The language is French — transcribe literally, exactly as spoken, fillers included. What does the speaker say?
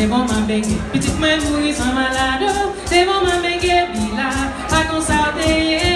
bon ma bégué. Petite main mourir sans malade, c'est bon ma bégué, bila, pas qu'on s'arrête.